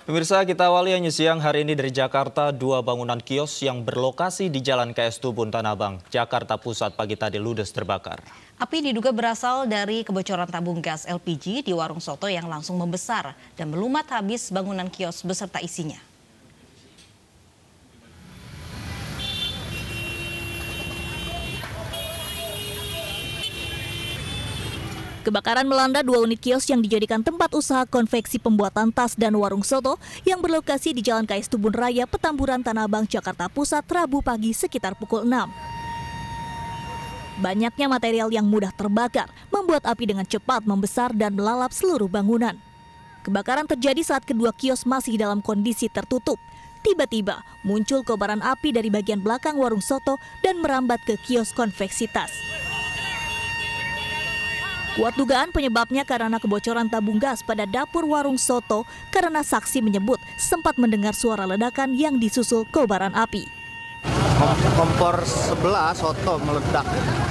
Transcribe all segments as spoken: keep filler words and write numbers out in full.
Pemirsa, kita awali News Siang hari ini dari Jakarta. Dua bangunan kios yang berlokasi di Jalan K S Tubun, Tanah Abang, Jakarta Pusat pagi tadi ludes terbakar. Api diduga berasal dari kebocoran tabung gas L P G di warung soto yang langsung membesar dan melumat habis bangunan kios beserta isinya. Kebakaran melanda dua unit kios yang dijadikan tempat usaha konveksi pembuatan tas dan warung soto yang berlokasi di Jalan K S Tubun Raya, Petamburan, Tanah Abang, Jakarta Pusat, Rabu pagi sekitar pukul enam. Banyaknya material yang mudah terbakar membuat api dengan cepat membesar dan melalap seluruh bangunan. Kebakaran terjadi saat kedua kios masih dalam kondisi tertutup. Tiba-tiba muncul kobaran api dari bagian belakang warung soto dan merambat ke kios konveksi tas. Kuat dugaan penyebabnya karena kebocoran tabung gas pada dapur warung soto karena saksi menyebut sempat mendengar suara ledakan yang disusul kobaran api. Kompor sebelah soto meledak.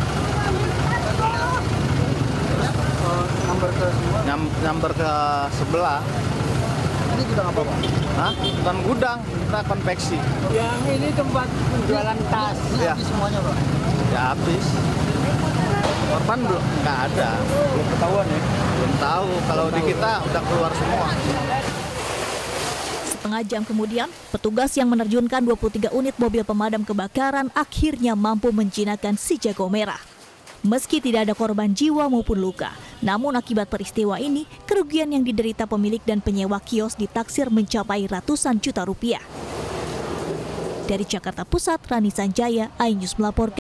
Nyamber ke Nyam, nyamber ke sebelah. Ini gudang apa, Pak? Hah? Bukan gudang, kita konveksi. Yang ini tempat jualan tas. Ya. Habis semuanya, Pak? Ya habis. Korban belum, nggak ada. Belum ketahuan ya? Belum tahu. Kalau di kita udah keluar semua. Setengah jam kemudian, petugas yang menerjunkan dua puluh tiga unit mobil pemadam kebakaran akhirnya mampu menjinakkan si jago merah. Meski tidak ada korban jiwa maupun luka, namun akibat peristiwa ini, kerugian yang diderita pemilik dan penyewa kios ditaksir mencapai ratusan juta rupiah. Dari Jakarta Pusat, Rani Sanjaya, iNews melaporkan.